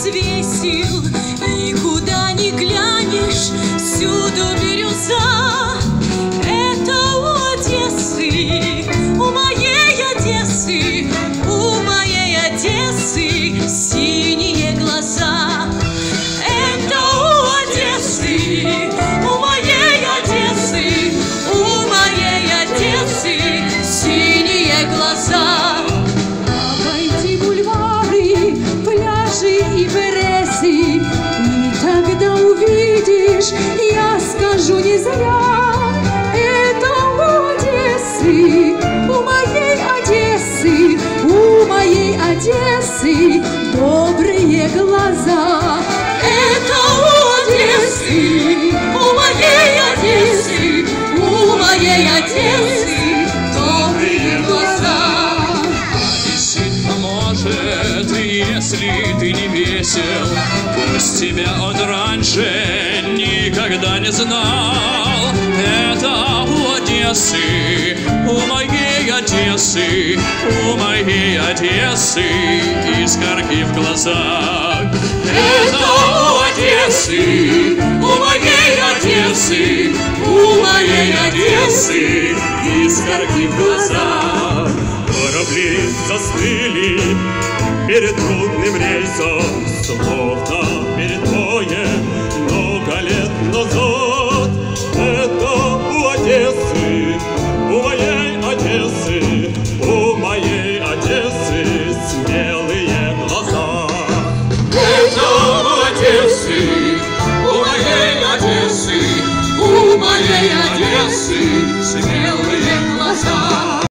взвесил, и куда ни глянешь, всюду бирюза. Это у Одессы, у моей Одессы, у моей Одессы синие глаза. Это у Одессы, у моей Одессы, у моей Одессы синие глаза. Обойди бульвары, пляжи и березы, и тогда увидишь, я скажу не зря. Это у Одессы, у моей Одессы, у моей Одессы добрые глаза. Это у Одессы, у моей Одессы, у моей Одессы добрые глаза. Решить поможет, если ты не весел, пусть тебя он раньше никогда не знал. Это у Одессы, у моей Одессы, у моей Одессы искорки в глазах. Это у Одессы, у моей Одессы, у моей Одессы искорки в глазах. Корабли застыли перед трудным рейсом, словно перед боем много лет назад. Это у Одессы, у моей Одессы, у моей Одессы смелые глаза. Это у Одессы, у моей Одессы, у моей Одессы